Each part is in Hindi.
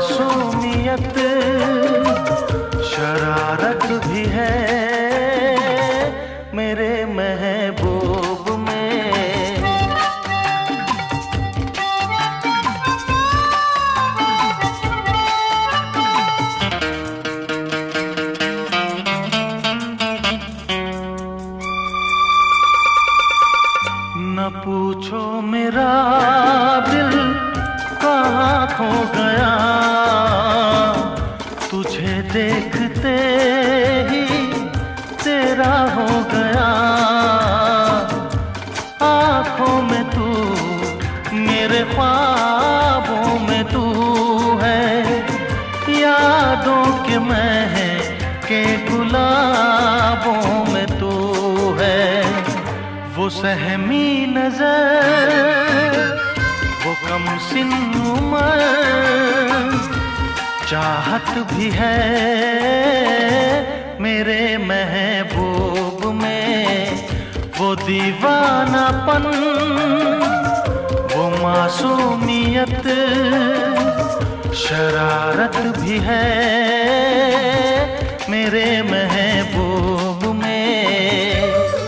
मासूमियत शरारत भी है मेरे महबूब में। न पूछो मेरा दिल कहाँ खो गया, तुझे देखते ही तेरा हो गया। आँखों में तू, मेरे ख्वाबों में तू है, यादों के महके गुलाबों में तू है। वो सहमी नजर, वो कम सिन उम्र, चाहत भी है मेरे महबूब में। वो दीवानापन, वो मासूमियत शरारत भी है मेरे महबूब में।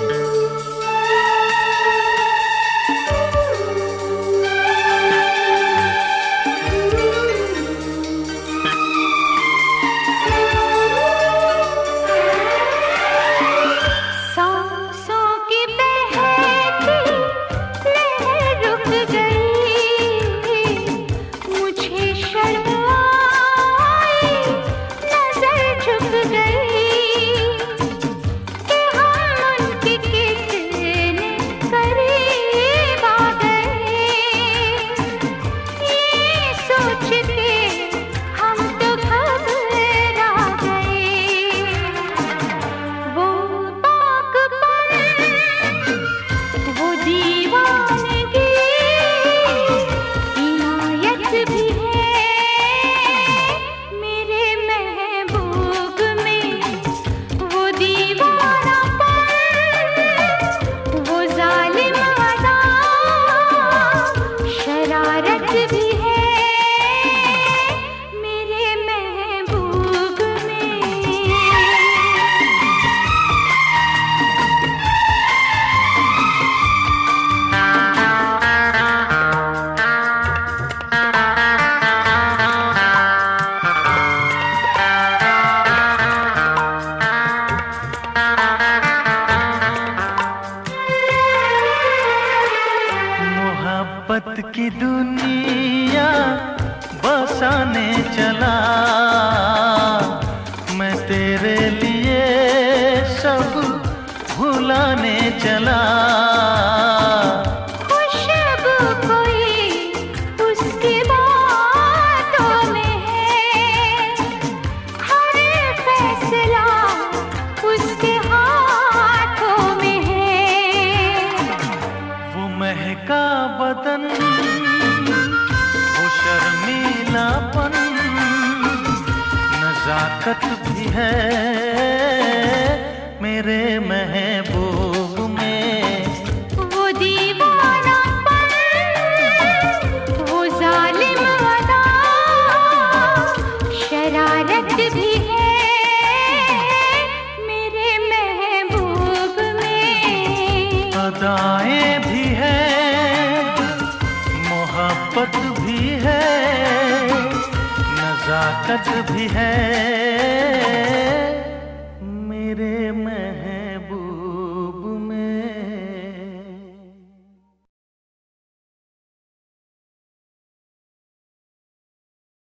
मोहब्बत की दुनिया बसाने चला मैं, तेरे लिए सब भुलाने चला। खुशबू कोई उसकी बातों में है, हर फैसला उसके हाथों में है। वो महका बदन, वो शर्मीलापन, नजाकत भी है मेरे महबूब में। वो दीवानापन, वो जालिम अदा, शरारत भी है मेरे महबूब में। अदाएं भी है, मोहब्बत भी है, नजाकत भी है